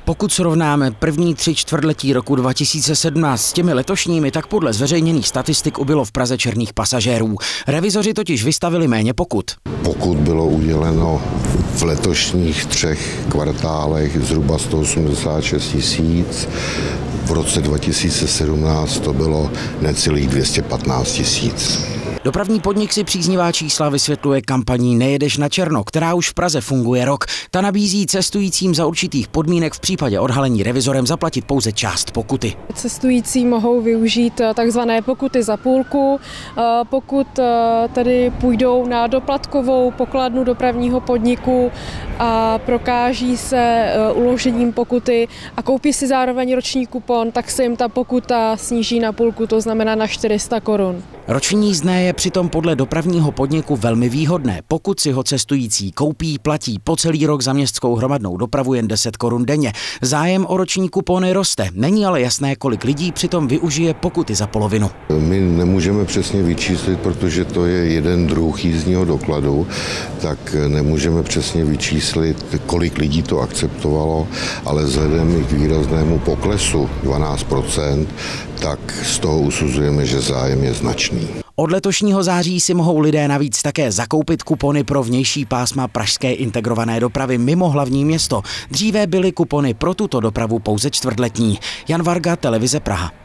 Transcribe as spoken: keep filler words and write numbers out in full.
Pokud srovnáme první tři čtvrtletí roku dva tisíce sedmnáct s těmi letošními, tak podle zveřejněných statistik ubylo v Praze černých pasažérů. Revizoři totiž vystavili méně pokut. Pokud bylo uděleno v letošních třech kvartálech zhruba sto osmdesát šest tisíc, v roce dva tisíce sedmnáct to bylo necelých dvě stě patnáct tisíc. Dopravní podnik si příznivá čísla vysvětluje kampaní Nejedeš na černo, která už v Praze funguje rok. Ta nabízí cestujícím za určitých podmínek v případě odhalení revizorem zaplatit pouze část pokuty. Cestující mohou využít takzvané pokuty za půlku, pokud tedy půjdou na doplatkovou pokladnu dopravního podniku a prokáží se uložením pokuty a koupí si zároveň roční kupon, tak se jim ta pokuta sníží na půlku, to znamená na čtyři sta korun. Roční jízdné je přitom podle dopravního podniku velmi výhodné. Pokud si ho cestující koupí, platí po celý rok za městskou hromadnou dopravu jen deset korun denně. Zájem o roční kupony roste. Není ale jasné, kolik lidí přitom využije pokuty za polovinu. My nemůžeme přesně vyčíslit, protože to je jeden druh jízdního dokladu, tak nemůžeme přesně vyčíslit, kolik lidí to akceptovalo, ale vzhledem k výraznému poklesu dvanáct procent, tak z toho usuzujeme, že zájem je značný. Od letošního září si mohou lidé navíc také zakoupit kupony pro vnější pásma pražské integrované dopravy mimo hlavní město. Dříve byly kupony pro tuto dopravu pouze čtvrtletní. Jan Varga, Televize Praha.